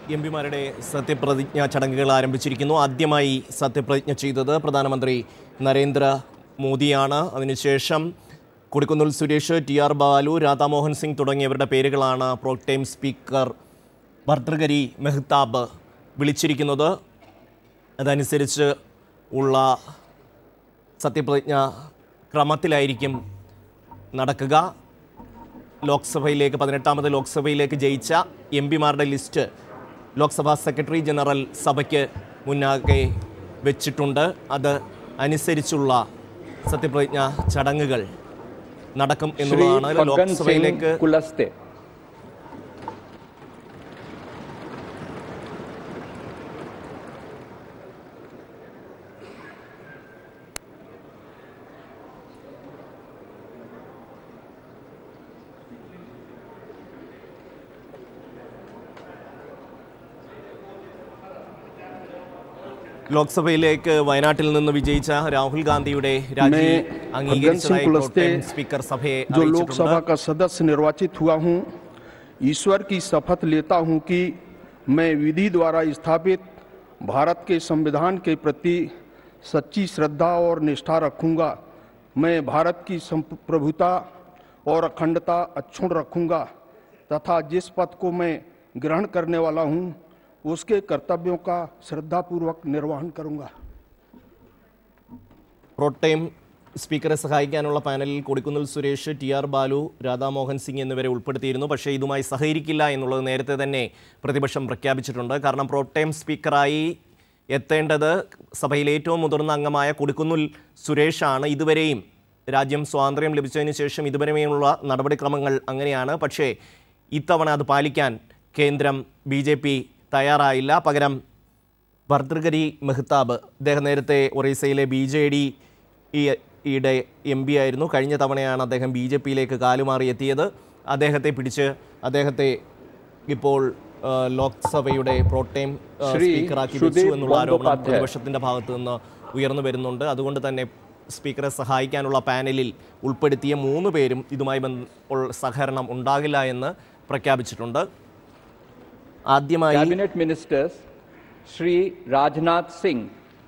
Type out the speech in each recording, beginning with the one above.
എംപിമാരുടെ സത്യപ്രതിജ്ഞാ ചടങ്ങുകൾ ആരംഭിച്ചിരിക്കുന്നു. ആദ്യമായി സത്യപ്രതിജ്ഞ ചെയ്തത് പ്രധാനമന്ത്രി നരേന്ദ്ര മോദിയാണ്. അതിനുശേഷം കൊടിക്കുന്നിൽ സുരേഷ്, ടി.ആർ. ബാലു, രാധാമോഹൻ സിംഗ് തുടങ്ങിയവരുടെ പേരുകളാണ് പ്രോടൈം സ്പീക്കർ ഭർതൃഹരി മെഹ്താബ് വിളിച്ചിരിക്കുന്നത്. അതനുസരിച്ച് ഉള്ള സത്യപ്രതിജ്ഞ ക്രമത്തിലായിരിക്കും നടക്കുക. ലോക്സഭയിലേക്ക് 18ാമത് ലോക്സഭയിലേക്ക് ജയിച്ച എംപിമാരുടെ ലിസ്റ്റ് ലോക്സഭാ സെക്രട്ടറി ജനറൽ സഭയ്ക്ക് മുന്നാകെ വെച്ചിട്ടുണ്ട്. അത് അനുസരിച്ചുള്ള സത്യപ്രതിജ്ഞ ചടങ്ങുകൾ നടക്കും എന്നുള്ളതാണ്. ലോക്സഭയിലേക്ക് ലോക്സഭയിലേക്ക് വയനാട്ടിൽ നിന്ന് വിജയിച്ച രാഹുൽ ഗാന്ധിയുടെ രാജി അംഗീകരിച്ചതായി സ്പീക്കർ സഭയെ जो लोकसभा का सदस्य निर्वाचित हुआ हूं, ईश्वर की शपथ लेता हूं कि मैं विधि द्वारा स्थापित भारत के संविधान के प्रति सच्ची श्रद्धा और निष्ठा रखूंगा। मैं भारत की संप्रभुता और अखंडता अक्षुण्ण रखूंगा तथा जिस पद को मैं ग्रहण करने वाला हूं उसके कर्तव्यों का श्रद्धापूर्वक निर्वहन करूंगा. പ്രോടൈം സ്പീക്കറെ സഹായിക്കാനുള്ള പാനലിൽ കൊടിക്കുന്നിൽ സുരേഷ്, ടി.ആർ. ബാലു, രാധാമോഹൻ സിംഗ് എന്നിവരെ ഉൾപ്പെടുത്തിയിരുന്നു. പക്ഷേ ഇതുമായി സഹകരിക്കില്ല എന്നുള്ളത് നേരത്തെ തന്നെ പ്രതിപക്ഷം പ്രഖ്യാപിച്ചിട്ടുണ്ട്. കാരണം പ്രോടൈം സ്പീക്കറായി എത്തേണ്ടത് സഭയിലെ ഏറ്റവും മുതിർന്ന അംഗമായ കൊടിക്കുന്നിൽ സുരേഷാണ്. ഇതുവരെയും രാജ്യം സ്വാതന്ത്ര്യം ലഭിച്ചതിന് ശേഷം ഇതുവരെയുള്ള നടപടിക്രമങ്ങൾ അങ്ങനെയാണ്. പക്ഷേ ഇത്തവണ അത് പാലിക്കാൻ കേന്ദ്രം BJP തയ്യാറായില്ല. പകരം ഭർതൃഹരി മെഹ്താബ്, അദ്ദേഹം നേരത്തെ ഒറീസയിലെ BJD-യുടെ MP ആയിരുന്നു. കഴിഞ്ഞ തവണയാണ് അദ്ദേഹം BJP-യിലേക്ക് കാലുമാറിയെത്തിയത്. അദ്ദേഹത്തെ പിടിച്ച് അദ്ദേഹത്തെ ഇപ്പോൾ ലോക്സഭയുടെ പ്രോടൈം സ്പീക്കറാക്കി വെച്ചു എന്നുള്ള ആരോപണം പ്രതിപക്ഷത്തിൻ്റെ ഭാഗത്തു നിന്ന് ഉയർന്നു വരുന്നുണ്ട്. അതുകൊണ്ട് തന്നെ സ്പീക്കറെ സഹായിക്കാനുള്ള പാനലിൽ ഉൾപ്പെടുത്തിയ 3 പേരും ഇതുമായി സഹകരണം ഉണ്ടാകില്ല എന്ന് പ്രഖ്യാപിച്ചിട്ടുണ്ട്. ആദ്യമായി Cabinet Ministers Shri Rajnath Singh,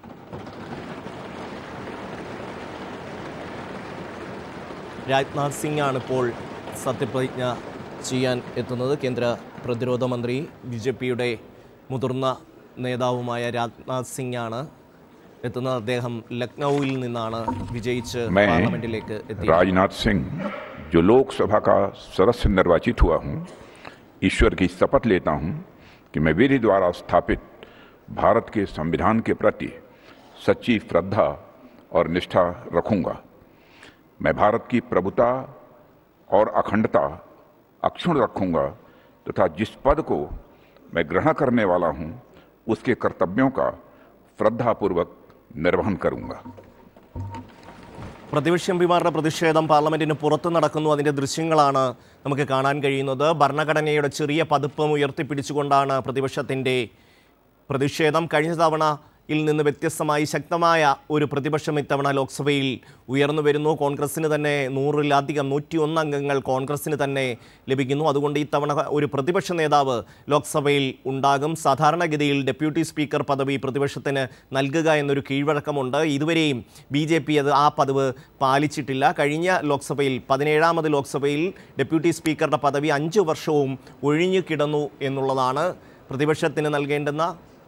Rajnath Singh ആണ് ഇപ്പോൾ സത്യപ്രതിജ്ഞ ചെയ്യാൻ എത്തുന്നത്. കേന്ദ്ര പ്രതിരോധ മന്ത്രി BJP-യുടെ മുതിർന്ന നേതാവുമായ രാജ്നാഥ് സിംഗ് ആണ് എത്തുന്നത്. അദ്ദേഹം ലക്നൌവിൽ നിന്നാണ് വിജയിച്ച് പാർലമെന്റിലേക്ക് എത്തിയത്. राजनाथ सिंह जो लोकसभा का सदस्य निर्वाचित हुआ हूं, ईश्वर की शपथ लेता हूं कि मैं विधि द्वारा स्थापित भारत के संविधान के प्रति सच्ची श्रद्धा और निष्ठा रखूंगा। मैं भारत की प्रभुता और अखंडता अक्षुण्ण रखूंगा तथा जिस पद को मैं ग्रहण करने वाला हूं उसके कर्तव्यों का श्रद्धापूर्वक निर्वहन करूंगा. പ്രതിപക്ഷ എംപിമാരുടെ പ്രതിഷേധം പാർലമെന്റിന് പുറത്ത് നടക്കുന്നു. അതിൻ്റെ ദൃശ്യങ്ങളാണ് നമുക്ക് കാണാൻ കഴിയുന്നത്. ഭരണഘടനയുടെ ചെറിയ പതിപ്പം ഉയർത്തിപ്പിടിച്ചുകൊണ്ടാണ് പ്രതിപക്ഷത്തിൻ്റെ പ്രതിഷേധം. കഴിഞ്ഞ തവണയിൽ നിന്ന് വ്യത്യസ്തമായി ശക്തമായ ഒരു പ്രതിപക്ഷം ഇത്തവണ ലോക്സഭയിൽ ഉയർന്നു വരുന്നു. കോൺഗ്രസിന് തന്നെ 100-ലധികം 101 അംഗങ്ങൾ കോൺഗ്രസിന് തന്നെ ലഭിക്കുന്നു. അതുകൊണ്ട് ഇത്തവണ ഒരു പ്രതിപക്ഷ നേതാവ് ലോക്സഭയിൽ ഉണ്ടാകും. സാധാരണഗതിയിൽ ഡെപ്യൂട്ടി സ്പീക്കർ പദവി പ്രതിപക്ഷത്തിന് നൽകുക എന്നൊരു കീഴ്വഴക്കമുണ്ട്. ഇതുവരെയും BJP ആ പതിവ് പാലിച്ചിട്ടില്ല. കഴിഞ്ഞ ലോക്സഭയിൽ 17ാമത് ലോക്സഭയിൽ ഡെപ്യൂട്ടി സ്പീക്കറുടെ പദവി 5 വർഷവും ഒഴിഞ്ഞു കിടന്നു എന്നുള്ളതാണ്. പ്രതിപക്ഷത്തിന് നൽകേണ്ടുന്ന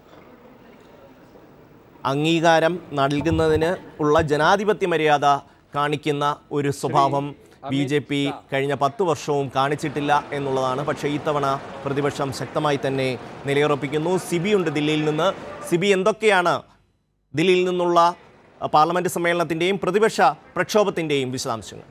അംഗീകാരം നൽകുന്നതിന് ഉള്ള ജനാധിപത്യ മര്യാദ കാണിക്കുന്ന ഒരു സ്വഭാവം BJP കഴിഞ്ഞ 10 വർഷവും കാണിച്ചിട്ടില്ല എന്നുള്ളതാണ്. പക്ഷേ ഇത്തവണ പ്രതിപക്ഷം ശക്തമായി തന്നെ നിലയുറപ്പിക്കുന്നു. സിബി ഉണ്ട് ദില്ലിയിൽ നിന്ന്. സിബി, എന്തൊക്കെയാണ് ദില്ലിയിൽ നിന്നുള്ള പാർലമെൻറ്റ് സമ്മേളനത്തിൻ്റെയും പ്രതിപക്ഷ പ്രക്ഷോഭത്തിൻ്റെയും വിശദാംശങ്ങൾ?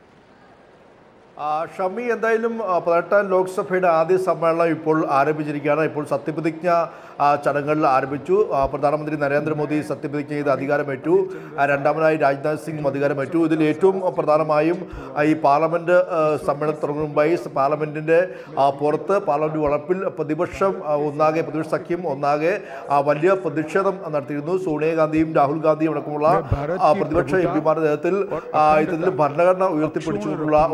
ഷമി, എന്തായാലും 18ാം ലോക്സഭയുടെ ആദ്യ സമ്മേളനം ഇപ്പോൾ ആരംഭിച്ചിരിക്കുകയാണ്. ഇപ്പോൾ സത്യപ്രതിജ്ഞ ചടങ്ങുകളിൽ ആരംഭിച്ചു. പ്രധാനമന്ത്രി നരേന്ദ്രമോദി സത്യപ്രതിജ്ഞ ചെയ്ത് അധികാരമേറ്റു. രണ്ടാമനായി രാജ്നാഥ് സിംഗും അധികാരമേറ്റു. ഇതിൽ ഏറ്റവും പ്രധാനമായും ഈ പാർലമെൻറ്റ് സമ്മേളനം തുടങ്ങും മുമ്പായി പാർലമെൻറ്റിൻ്റെ പുറത്ത് പാർലമെൻറ്റ് വളപ്പിൽ പ്രതിപക്ഷം ഒന്നാകെ, പ്രതിപക്ഷ സഖ്യം ഒന്നാകെ വലിയ പ്രതിഷേധം നടത്തിയിരുന്നു. സോണിയാഗാന്ധിയും രാഹുൽ ഗാന്ധിയും അടക്കമുള്ള പ്രതിപക്ഷ എംപിമാരുടെ നേതൃത്വത്തിൽ ഇത്തരത്തിൽ ഭരണഘടന ഉയർത്തിപ്പിടിച്ചുകൊണ്ടുള്ള ഒരു വലിയ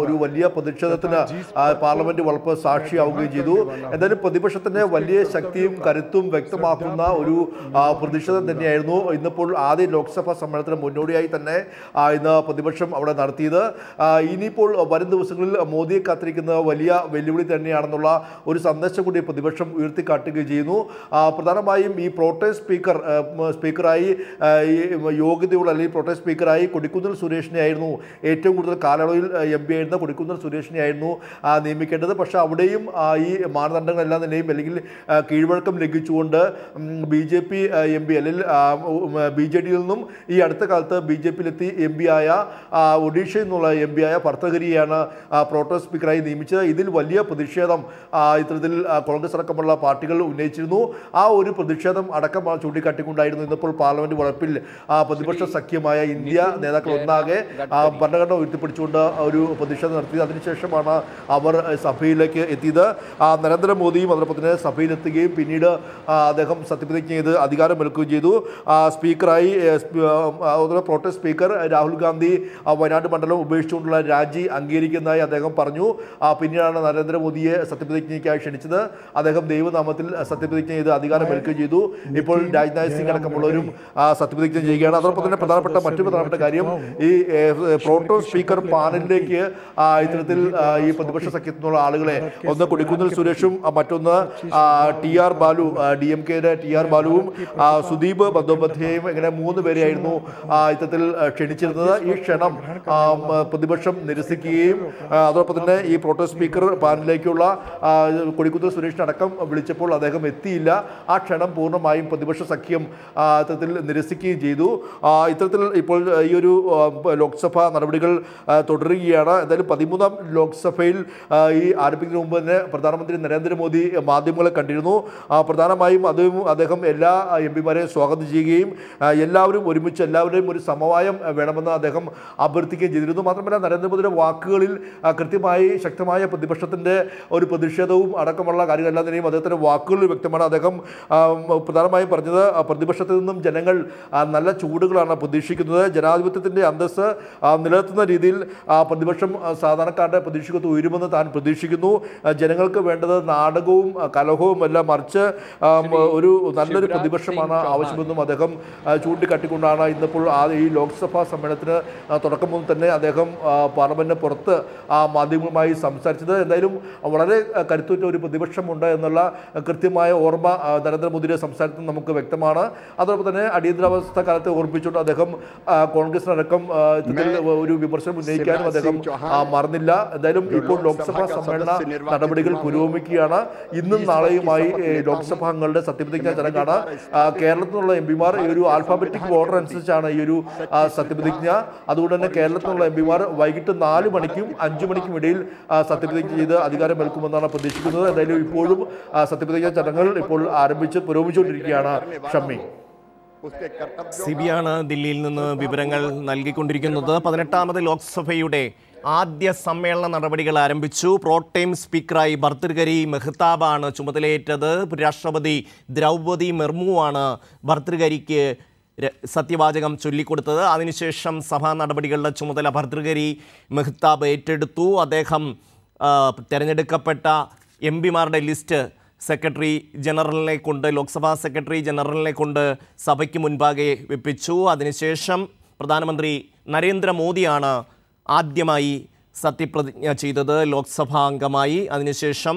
പ്രതിഷേധത്തിന് പാർലമെന്റ് വളപ്പ് സാക്ഷിയാവുകയും ചെയ്തു. എന്തായാലും പ്രതിപക്ഷത്തിന്റെ വലിയ ശക്തിയും കരുത്തും വ്യക്തമാക്കുന്ന ഒരു പ്രതിഷേധം തന്നെയായിരുന്നു ഇന്നിപ്പോൾ ആദ്യ ലോക്സഭാ സമ്മേളനത്തിന് മുന്നോടിയായി തന്നെ ഇന്ന് പ്രതിപക്ഷം അവിടെ നടത്തിയത്. ഇനിയിപ്പോൾ വരും ദിവസങ്ങളിൽ മോദിയെ കാത്തിരിക്കുന്ന വലിയ വെല്ലുവിളി തന്നെയാണെന്നുള്ള ഒരു സന്ദേശം കൂടി പ്രതിപക്ഷം ഉയർത്തിക്കാട്ടുകയും ചെയ്യുന്നു. പ്രധാനമായും ഈ പ്രോട്ടേം സ്പീക്കറായി യോഗ്യതയുള്ള അല്ലെങ്കിൽ പ്രോട്ടേം സ്പീക്കറായി കൊടിക്കുന്നിൽ സുരേഷിനെയായിരുന്നു ഏറ്റവും കൂടുതൽ കാലയളവിൽ MP ആയിരുന്ന കൊടിക്കുന്നിൽ സുരേഷിനെയായിരുന്നു നിയമിക്കേണ്ടത്. പക്ഷേ അവിടെയും ഈ മാനദണ്ഡങ്ങളെല്ലാം തന്നെയും അല്ലെങ്കിൽ കീഴ്വഴക്കം ലംഘിച്ചുകൊണ്ട് BJP MP അല്ലെങ്കിൽ BJD-യിൽ നിന്നും ഈ അടുത്ത കാലത്ത് BJP-യിലെത്തി MP ആയ ഒഡീഷയിൽ നിന്നുള്ള MP ആയ ഭർത്തഹരിയെയാണ് പ്രോട്ടേം സ്പീക്കറായി നിയമിച്ചത്. ഇതിൽ വലിയ പ്രതിഷേധം ഇത്തരത്തിൽ കോൺഗ്രസ് അടക്കമുള്ള പാർട്ടികൾ ഉന്നയിച്ചിരുന്നു. ആ ഒരു പ്രതിഷേധം അടക്കം ചൂണ്ടിക്കാട്ടിക്കൊണ്ടായിരുന്നു ഇന്നിപ്പോൾ പാർലമെന്റ് വളപ്പിൽ പ്രതിപക്ഷ സഖ്യമായ ഇന്ത്യ നേതാക്കൾ ഒന്നാകെ ഭരണഘടന ഉയർത്തിപ്പിടിച്ചുകൊണ്ട് ഒരു പ്രതിഷേധം നടത്തിയത്. അതിനുശേഷമാണ് അവർ സഭയിലേക്ക് എത്തിയത്. നരേന്ദ്രമോദിയും അതോടൊപ്പം തന്നെ സഭയിലെത്തുകയും പിന്നീട് അദ്ദേഹം സത്യപ്രതിജ്ഞ ചെയ്ത് അധികാരമേൽക്കുകയും ചെയ്തു. സ്പീക്കറായി പ്രോട്ടേം സ്പീക്കർ രാഹുൽ ഗാന്ധി വയനാട് മണ്ഡലം ഉപേക്ഷിച്ചുകൊണ്ടുള്ള രാജി അംഗീകരിക്കുന്നതായി അദ്ദേഹം പറഞ്ഞു. പിന്നീടാണ് നരേന്ദ്രമോദിയെ സത്യപ്രതിജ്ഞയ്ക്കായി ക്ഷണിച്ചത്. അദ്ദേഹം ദൈവനാമത്തിൽ സത്യപ്രതിജ്ഞ ചെയ്ത് അധികാരമേൽക്കുകയും ചെയ്തു. ഇപ്പോൾ രാജ്നാഥ് സിംഗ് അടക്കമുള്ളവരും സത്യപ്രതിജ്ഞ ചെയ്യുകയാണ്. അതോടൊപ്പം തന്നെ മറ്റു പ്രധാനപ്പെട്ട കാര്യം ഈ പ്രോട്ടേം സ്പീക്കർ പാനലിലേക്ക് ഇത്തരത്തിൽ ഈ പ്രതിപക്ഷ സഖ്യത്തിനുള്ള ആളുകളെ ഒന്ന് കൊടിക്കുന്നിൽ സുരേഷും മറ്റൊന്ന് TR ബാലു DMK-യുടെ TR ബാലുവും സുദീപ് ബന്ദോപാധ്യായും ഇങ്ങനെ 3 പേരെയായിരുന്നു ഇത്തരത്തിൽ ക്ഷണിച്ചിരുന്നത്. ഈ ക്ഷണം പ്രതിപക്ഷം നിരസിക്കുകയും അതോടൊപ്പം തന്നെ ഈ പ്രോട്ടേം സ്പീക്കർ പാനലിലേക്കുള്ള കൊടിക്കുന്നിൽ സുരേഷിനടക്കം വിളിച്ചപ്പോൾ അദ്ദേഹം എത്തിയില്ല. ആ ക്ഷണം പൂർണ്ണമായും പ്രതിപക്ഷ സഖ്യം ഇത്തരത്തിൽ നിരസിക്കുകയും ചെയ്തു. ഇത്തരത്തിൽ ഇപ്പോൾ ഈ ഒരു ലോക്സഭാ നടപടികൾ തുടരുകയാണ്. എന്തായാലും 13ാം ലോക്സഭയിൽ ഈ ആരംഭിക്കുന്നതിന് മുമ്പ് തന്നെ പ്രധാനമന്ത്രി നരേന്ദ്രമോദി മാധ്യമങ്ങളെ കണ്ടിരുന്നു. പ്രധാനമായും അദ്ദേഹം എല്ലാ MP-മാരെയും സ്വാഗതം ചെയ്യുകയും എല്ലാവരും ഒരുമിച്ച് എല്ലാവരുടെയും ഒരു സമവായം വേണമെന്ന് അദ്ദേഹം അഭ്യർത്ഥിക്കുകയും ചെയ്തിരുന്നു. മാത്രമല്ല നരേന്ദ്രമോദിയുടെ വാക്കുകളിൽ കൃത്യമായി ശക്തമായ പ്രതിപക്ഷത്തിൻ്റെ ഒരു പ്രതിഷേധവും അടക്കമുള്ള കാര്യങ്ങളെല്ലാം തന്നെയും അദ്ദേഹത്തിൻ്റെ വാക്കുകളിൽ വ്യക്തമാണ്. അദ്ദേഹം പ്രധാനമായും പറഞ്ഞത് പ്രതിപക്ഷത്തിൽ നിന്നും ജനങ്ങൾ നല്ല ചൂടുകളാണ് പ്രതീക്ഷിക്കുന്നത്. ജനാധിപത്യത്തിൻ്റെ അന്തസ്സ് നിലനിർത്തുന്ന രീതിയിൽ പ്രതിപക്ഷം സാധാരണക്കാരുടെ പ്രതീക്ഷയ്ക്ക് ഉയരുമെന്ന് താൻ പ്രതീക്ഷിക്കുന്നു. ജനങ്ങൾക്ക് വേണ്ടത് നാടകവും കലഹവും അല്ല, മറിച്ച് ഒരു നല്ലൊരു പ്രതിപക്ഷമാണ് ആവശ്യമെന്നും അദ്ദേഹം ചൂണ്ടിക്കാട്ടിക്കൊണ്ടാണ് ഇന്നിപ്പോൾ ഈ ലോക്സഭാ സമ്മേളനത്തിന് തുടക്കം മുതൽ തന്നെ അദ്ദേഹം പാർലമെന്റിന് പുറത്ത് മാധ്യമങ്ങളുമായി സംസാരിച്ചത്. എന്തായാലും വളരെ കരുത്തുറ്റ ഒരു പ്രതിപക്ഷമുണ്ട് എന്നുള്ള കൃത്യമായ ഓർമ്മ നരേന്ദ്രമോദിയുടെ സംസാരത്തിൽ നമുക്ക് വ്യക്തമാണ്. അതോടൊപ്പം തന്നെ അടിയന്തരാവസ്ഥ കാലത്തെ ഓർമ്മിച്ചുകൊണ്ട് അദ്ദേഹം കോൺഗ്രസിനടക്കം ഒരു വിമർശനം ഉന്നയിക്കാനും അദ്ദേഹം മറന്നില്ല. എന്തായാലും ഇപ്പോൾ ലോക്സഭാ സമ്മേളന നടപടികൾ പുരോഗമിക്കുകയാണ്. ഇന്നും നാളെയുമായി ലോക്സഭാ അംഗങ്ങളുടെ സത്യപ്രതിജ്ഞാ ചടങ്ങാണ്. കേരളത്തിൽ നിന്നുള്ള MP-മാർ ഈ ഒരു ആൽഫാബറ്റിക് ഓർഡർ അനുസരിച്ചാണ് ഈ ഒരു സത്യപ്രതിജ്ഞ. അതുകൊണ്ട് തന്നെ കേരളത്തിൽ നിന്നുള്ള MP-മാർ വൈകിട്ട് 4 മണിക്കും 5 മണിക്കും ഇടയിൽ സത്യപ്രതിജ്ഞ ചെയ്ത് അധികാരമേൽക്കുമെന്നാണ് പ്രതീക്ഷിക്കുന്നത്. എന്തായാലും ഇപ്പോഴും സത്യപ്രതിജ്ഞാ ചടങ്ങുകൾ ഇപ്പോൾ പുരോഗമിച്ചുകൊണ്ടിരിക്കുകയാണ്. ഷമ്മി, സിബിയാണ് ദില്ലിയിൽ നിന്ന് വിവരങ്ങൾ നൽകിക്കൊണ്ടിരിക്കുന്നത്. 18ാമത് ലോക്സഭയുടെ ആദ്യ സമ്മേളന നടപടികൾ ആരംഭിച്ചു. പ്രോട്ടേം സ്പീക്കറായി ഭർത്തൃഹരി മെഹ്താബാണ് ചുമതലയേറ്റത്. രാഷ്ട്രപതി ദ്രൗപദി മുർമുവാണ് ഭർത്തൃഹരിക്ക് സത്യവാചകം ചൊല്ലിക്കൊടുത്തത്. അതിനുശേഷം സഭാ നടപടികളുടെ ചുമതല ഭർത്തൃഹരി മെഹ്താബ് ഏറ്റെടുത്തു. അദ്ദേഹം തിരഞ്ഞെടുക്കപ്പെട്ട MP-മാരുടെ ലിസ്റ്റ് സെക്രട്ടറി ജനറലിനെ കൊണ്ട് ലോക്സഭാ സെക്രട്ടറി ജനറലിനെ കൊണ്ട് സഭയ്ക്ക് മുൻപാകെ വെപ്പിച്ചു. അതിനുശേഷം പ്രധാനമന്ത്രി നരേന്ദ്രമോദിയാണ് ആദ്യമായി സത്യപ്രതിജ്ഞ ചെയ്തത് ലോക്സഭാ അംഗമായി. അതിനുശേഷം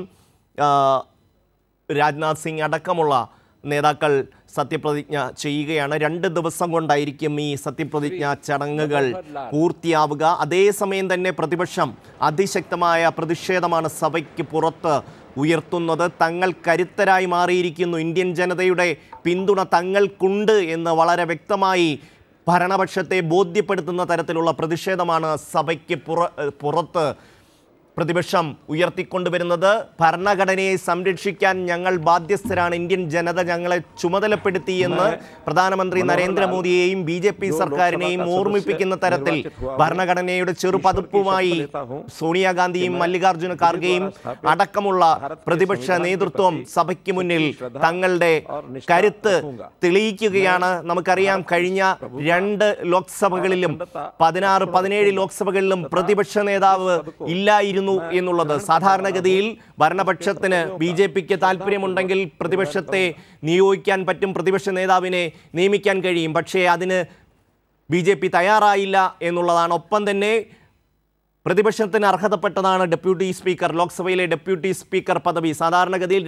രാജ്നാഥ് സിംഗ് അടക്കമുള്ള നേതാക്കൾ സത്യപ്രതിജ്ഞ ചെയ്യുകയാണ്. 2 ദിവസം കൊണ്ടായിരിക്കും ഈ സത്യപ്രതിജ്ഞാ ചടങ്ങുകൾ പൂർത്തിയാവുക. അതേസമയം തന്നെ പ്രതിപക്ഷം അതിശക്തമായ പ്രതിഷേധമാണ് സഭയ്ക്ക് പുറത്ത് ഉയർത്തുന്നത്. തങ്ങൾ കരുത്തരായി മാറിയിരിക്കുന്നു, ഇന്ത്യൻ ജനതയുടെ പിന്തുണ തങ്ങൾക്കുണ്ട് എന്ന് വളരെ വ്യക്തമായി ഭരണപക്ഷത്തെ ബോധ്യപ്പെടുത്തുന്ന തരത്തിലുള്ള പ്രതിഷേധമാണ് സഭയ്ക്ക് പുറത്ത് പ്രതിപക്ഷം ഉയർത്തിക്കൊണ്ടുവരുന്നത്. ഭരണഘടനയെ സംരക്ഷിക്കാൻ ഞങ്ങൾ ബാധ്യസ്ഥരാണ്, ഇന്ത്യൻ ജനത ഞങ്ങളെ ചുമതലപ്പെടുത്തിയെന്ന് പ്രധാനമന്ത്രി നരേന്ദ്രമോദിയെയും BJP സർക്കാരിനെയും ഓർമ്മിപ്പിക്കുന്ന തരത്തിൽ ഭരണഘടനയുടെ ചെറുപതിപ്പുമായി സോണിയാഗാന്ധിയും മല്ലികാർജ്ജുന ഖാർഗെയും അടക്കമുള്ള പ്രതിപക്ഷ നേതൃത്വം സഭയ്ക്ക് മുന്നിൽ തങ്ങളുടെ കരുത്ത് തെളിയിക്കുകയാണ്. നമുക്കറിയാം, കഴിഞ്ഞ 2 ലോക്സഭകളിലും 16-17 ലോക്സഭകളിലും പ്രതിപക്ഷ നേതാവ് ഇല്ലായിരുന്നു ആയിരുന്നു എന്നുള്ളത്. സാധാരണഗതിയിൽ ഭരണപക്ഷത്തിന് BJPക്ക് താല്പര്യമുണ്ടെങ്കിൽ പ്രതിപക്ഷത്തെ നിയോഗിക്കാൻ പറ്റും, പ്രതിപക്ഷ നേതാവിനെ നിയമിക്കാൻ കഴിയും. പക്ഷേ അതിന് BJP തയ്യാറായില്ല എന്നുള്ളതാണ്. ഒപ്പം തന്നെ പ്രതിപക്ഷത്തിന് അർഹതപ്പെട്ടതാണ് ഡെപ്യൂട്ടി സ്പീക്കർ, ലോക്സഭയിലെ ഡെപ്യൂട്ടി സ്പീക്കർ പദവി. സാധാരണഗതിയിൽ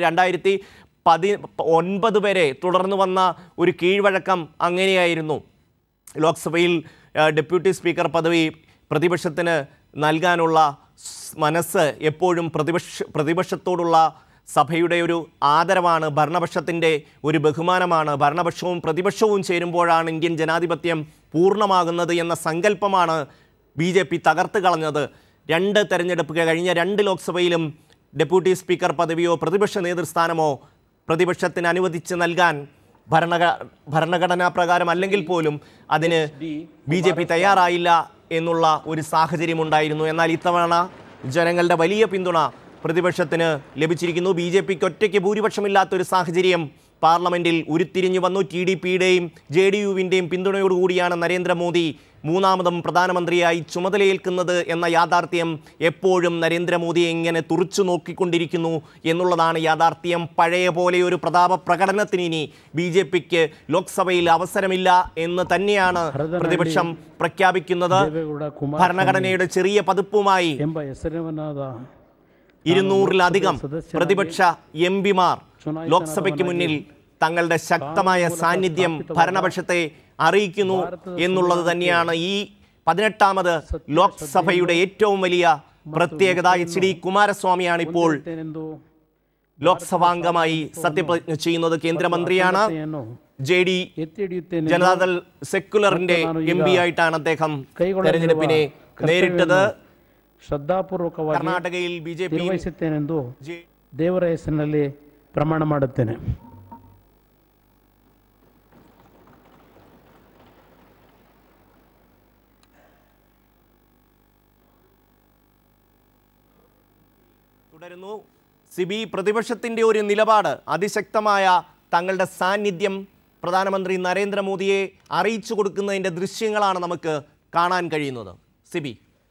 2019 വരെ തുടർന്നു വന്ന ഒരു കീഴ്വഴക്കം അങ്ങനെയായിരുന്നു. ലോക്സഭയിൽ ഡെപ്യൂട്ടി സ്പീക്കർ പദവി പ്രതിപക്ഷത്തിന് നൽകാനുള്ള മനസ്സ് എപ്പോഴും പ്രതിപക്ഷത്തോടുള്ള സഭയുടെ ഒരു ആദരവാണ്, ഭരണപക്ഷത്തിൻ്റെ ഒരു ബഹുമാനമാണ്. ഭരണപക്ഷവും പ്രതിപക്ഷവും ചേരുമ്പോഴാണ് ഇന്ത്യൻ ജനാധിപത്യം പൂർണ്ണമാകുന്നത് എന്ന സങ്കല്പമാണ് BJP തകർത്ത് കളഞ്ഞത്. കഴിഞ്ഞ 2 ലോക്സഭയിലും ഡെപ്യൂട്ടി സ്പീക്കർ പദവിയോ പ്രതിപക്ഷ നേതൃസ്ഥാനമോ പ്രതിപക്ഷത്തിന് അനുവദിച്ച് നൽകാൻ ഭരണഘടനാ പ്രകാരം അല്ലെങ്കിൽ പോലും അതിന് BJP തയ്യാറായില്ല എന്നുള്ള ഒരു സാഹചര്യമുണ്ടായിരുന്നു. എന്നാൽ ഇത്തവണ ജനങ്ങളുടെ വലിയ പിന്തുണ പ്രതിപക്ഷത്തിന് ലഭിച്ചിരിക്കുന്നു. BJPക്ക് ഒറ്റയ്ക്ക് ഭൂരിപക്ഷമില്ലാത്തൊരു സാഹചര്യം പാർലമെൻറ്റിൽ ഉരുത്തിരിഞ്ഞു വന്നു. TDPയുടെയും JDUവിൻ്റെയും പിന്തുണയോടുകൂടിയാണ് നരേന്ദ്രമോദി മൂന്നാമതും പ്രധാനമന്ത്രിയായി ചുമതലയേൽക്കുന്നത് എന്ന യാഥാർത്ഥ്യം എപ്പോഴും നരേന്ദ്രമോദിയെ ഇങ്ങനെ തുറച്ചു നോക്കിക്കൊണ്ടിരിക്കുന്നു എന്നുള്ളതാണ് യാഥാർത്ഥ്യം. പഴയ പോലെ ഒരു പ്രതാപ പ്രകടനത്തിന് ഇനി BJPക്ക് ലോക്സഭയിൽ അവസരമില്ല എന്ന് തന്നെയാണ് പ്രതിപക്ഷം പ്രഖ്യാപിക്കുന്നത്. ഭരണഘടനയുടെ ചെറിയ പതിപ്പുമായി 200-ലധികം പ്രതിപക്ഷ MP-മാർ ലോക്സഭയ്ക്ക് മുന്നിൽ തങ്ങളുടെ ശക്തമായ സാന്നിധ്യം ഭരണപക്ഷത്തെ അറിയിക്കുന്നു എന്നുള്ളത് തന്നെയാണ് ഈ 18ാമത് ലോക്സഭയുടെ ഏറ്റവും വലിയ പ്രത്യേകത. HD കുമാരസ്വാമിയാണ് ഇപ്പോൾ ലോക്സഭാംഗമായി സത്യപ്രതിജ്ഞ ചെയ്യുന്നത്. കേന്ദ്രമന്ത്രിയാണ്. JD ജനതാദൾ സെക്യുലറിന്റെ MP ആയിട്ടാണ് അദ്ദേഹം തെരഞ്ഞെടുപ്പിനെ നേരിട്ടത്. ಕರ್ನಾಟಕയിൽ BJP ನಿರ್ವಹಿಸುತ್ತೇನೆಂದು ದೇವರ ಹೆಸರಿನಲ್ಲಿ ಪ್ರಮಾಣ ಮಾಡುತ್ತೇನೆ. തുടരുന്നു സിബി. പ്രതിപക്ഷത്തിന്റെ ഒരു നിലപാട്, അതിശക്തമായ തങ്ങളുടെ സാന്നിധ്യം പ്രധാനമന്ത്രി നരേന്ദ്രമോദിയെ അറിയിച്ചു കൊടുക്കുന്നതിന്റെ ദൃശ്യങ്ങളാണ് നമുക്ക് കാണാൻ കഴിയുന്നത്. സിബി.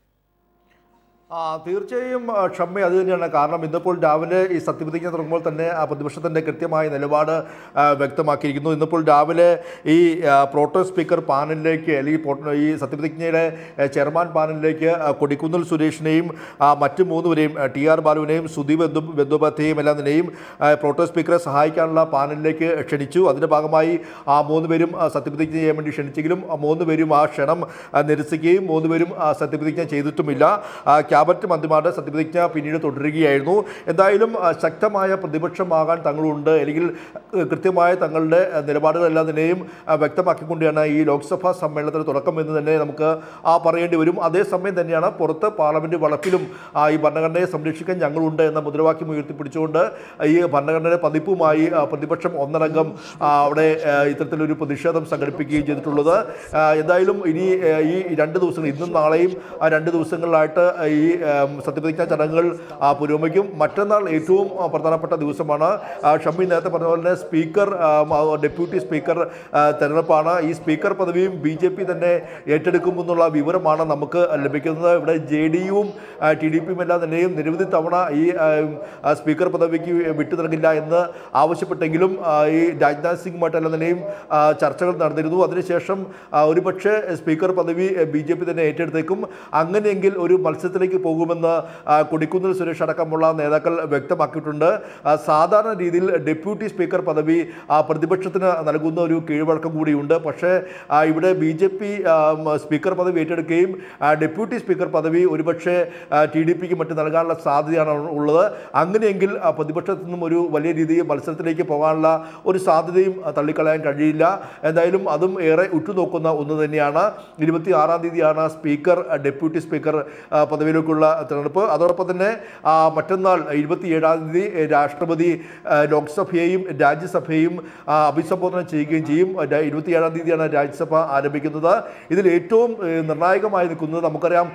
തീർച്ചയായും ഷമ്മി, അത് തന്നെയാണ്. കാരണം ഇന്നിപ്പോൾ രാവിലെ ഈ സത്യപ്രതിജ്ഞ തുടങ്ങുമ്പോൾ തന്നെ പ്രതിപക്ഷത്തിൻ്റെ കൃത്യമായ നിലപാട് വ്യക്തമാക്കിയിരിക്കുന്നു. ഇന്നിപ്പോൾ രാവിലെ ഈ പ്രോട്ടോം സ്പീക്കർ പാനലിലേക്ക് അല്ലെങ്കിൽ ഈ സത്യപ്രതിജ്ഞയുടെ ചെയർമാൻ പാനലിലേക്ക് കൊടിക്കുന്നിൽ സുരേഷിനെയും മറ്റു 3 പേരെയും TR ബാലുവിനെയും സുദീപ് ബന്ദോപാധ്യായെയും എല്ലാം തന്നെയും പ്രോട്ടോം സ്പീക്കറെ സഹായിക്കാനുള്ള പാനലിലേക്ക് ക്ഷണിച്ചു. അതിൻ്റെ ഭാഗമായി 3 പേരും സത്യപ്രതിജ്ഞ ചെയ്യാൻ വേണ്ടി ക്ഷണിച്ചെങ്കിലും 3 പേരും ആ ക്ഷണം നിരസിക്കുകയും 3 പേരും സത്യപ്രതിജ്ഞ ചെയ്തിട്ടുമില്ല. ക്യാബിനറ്റ് മന്ത്രിമാരുടെ സത്യപ്രതിജ്ഞ പിന്നീട് തുടരുകയായിരുന്നു. എന്തായാലും ശക്തമായ പ്രതിപക്ഷമാകാൻ തങ്ങളുണ്ട്, അല്ലെങ്കിൽ കൃത്യമായ തങ്ങളുടെ നിലപാടുകളെല്ലാം തന്നെയും വ്യക്തമാക്കിക്കൊണ്ടാണ് ഈ ലോക്സഭാ സമ്മേളനത്തിന് തുടക്കം എന്ന് തന്നെ നമുക്ക് പറയേണ്ടി വരും. അതേസമയം തന്നെയാണ് പുറത്ത് പാർലമെൻറ്റ് വളപ്പിലും ഈ ഭരണഘടനയെ സംരക്ഷിക്കാൻ ഞങ്ങളുണ്ട് എന്ന മുദ്രാവാക്യം ഉയർത്തിപ്പിടിച്ചുകൊണ്ട് ഈ ഭരണഘടനയുടെ പതിപ്പുമായി പ്രതിപക്ഷം ഒന്നടങ്കം അവിടെ ഇത്തരത്തിലൊരു പ്രതിഷേധം സംഘടിപ്പിക്കുകയും ചെയ്തിട്ടുള്ളത്. എന്തായാലും ഇനി ഈ 2 ദിവസങ്ങൾ, ഇന്നും നാളെയും 2 ദിവസങ്ങളിലായിട്ട് ഈ സത്യപ്രതിജ്ഞാ ചടങ്ങുകൾ പുരോഗമിക്കും. മറ്റന്നാൾ ഏറ്റവും പ്രധാനപ്പെട്ട ദിവസമാണ്. ഷമ്മി നേരത്തെ പറഞ്ഞ പോലെ തന്നെ സ്പീക്കർ, ഡെപ്യൂട്ടി സ്പീക്കർ തെരഞ്ഞെടുപ്പാണ്. ഈ സ്പീക്കർ പദവിയും BJP തന്നെ ഏറ്റെടുക്കുമെന്നുള്ള വിവരമാണ് നമുക്ക് ലഭിക്കുന്നത്. ഇവിടെ JDUവും TDPയും എല്ലാം തന്നെയും നിരവധി തവണ ഈ സ്പീക്കർ പദവിക്ക് വിട്ടു നൽകില്ല എന്ന് ആവശ്യപ്പെട്ടെങ്കിലും ഈ രാജ്നാഥ് സിംഗുമായിട്ടെല്ലാം തന്നെയും ചർച്ചകൾ നടന്നിരുന്നു. അതിനുശേഷം ഒരുപക്ഷെ സ്പീക്കർ പദവി BJP തന്നെ ഏറ്റെടുത്തേക്കും. അങ്ങനെയെങ്കിൽ ഒരു മത്സരത്തിലേക്ക് പോകുമെന്ന് കൊടിക്കുന്നിൽ സുരേഷ് അടക്കമുള്ള നേതാക്കൾ വ്യക്തമാക്കിയിട്ടുണ്ട്. സാധാരണ രീതിയിൽ ഡെപ്യൂട്ടി സ്പീക്കർ പദവി പ്രതിപക്ഷത്തിന് നൽകുന്ന ഒരു കീഴ്വഴക്കം കൂടിയുണ്ട്. പക്ഷേ ഇവിടെ BJP സ്പീക്കർ പദവി ഏറ്റെടുക്കുകയും ഡെപ്യൂട്ടി സ്പീക്കർ പദവി ഒരുപക്ഷെ TDPക്ക് മറ്റ് നൽകാനുള്ള സാധ്യതയാണ് ഉള്ളത്. അങ്ങനെയെങ്കിൽ പ്രതിപക്ഷത്തു നിന്നും ഒരു വലിയ രീതിയിൽ മത്സരത്തിലേക്ക് പോകാനുള്ള ഒരു സാധ്യതയും തള്ളിക്കളയാൻ കഴിയില്ല. എന്തായാലും അതും ഏറെ ഉറ്റുനോക്കുന്ന ഒന്ന് തന്നെയാണ്. 26-ാം തീയതിയാണ് സ്പീക്കർ, ഡെപ്യൂട്ടി സ്പീക്കർ പദവിയിലേക്കുള്ള തെരഞ്ഞെടുപ്പ്. അതോടൊപ്പം തന്നെ മറ്റന്നാൾ 27-ാം തീയതി രാഷ്ട്രപതി ലോക്സഭയെയും രാജ്യസഭയെയും അഭിസംബോധന ചെയ്യുകയും ചെയ്യും. 27-ാം തീയതിയാണ് രാജ്യസഭ ആരംഭിക്കുന്നത്. ഇതിൽ ഏറ്റവും നിർണായകമായി നിൽക്കുന്നത് നമുക്കറിയാം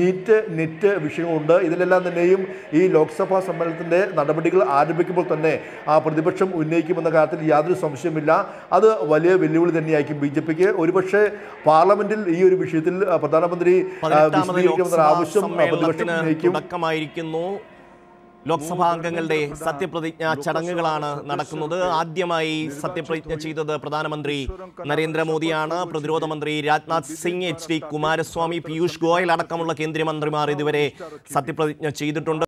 നെറ്റ് വിഷയമുണ്ട്. ഇതിലെല്ലാം തന്നെയും ഈ ലോക്സഭാ സമ്മേളനത്തിൻ്റെ നടപടികൾ ആരംഭിക്കുമ്പോൾ തന്നെ പ്രതിപക്ഷം ഉന്നയിക്കുമെന്ന കാര്യത്തിൽ യാതൊരു സംശയമില്ല. അത് വലിയ വെല്ലുവിളി തന്നെയായിരിക്കും BJPക്ക്. ഒരുപക്ഷെ പാർലമെന്റിൽ ഈ ഒരു വിഷയത്തിൽ പ്രധാനമന്ത്രി വിശദീകരിക്കുമെന്ന ആവശ്യം പ്രതിപക്ഷം സമ്മേളനത്തിന് തുടക്കമായിരിക്കുന്നു. ലോക്സഭാ അംഗങ്ങളുടെ സത്യപ്രതിജ്ഞാ ചടങ്ങുകളാണ് നടക്കുന്നത്. ആദ്യമായി സത്യപ്രതിജ്ഞ ചെയ്തത് പ്രധാനമന്ത്രി നരേന്ദ്രമോദിയാണ്. പ്രതിരോധ മന്ത്രി രാജ്നാഥ് സിംഗ്, HD കുമാരസ്വാമി, പീയൂഷ് ഗോയൽ അടക്കമുള്ള കേന്ദ്രമന്ത്രിമാർ ഇതുവരെ സത്യപ്രതിജ്ഞ ചെയ്തിട്ടുണ്ട്.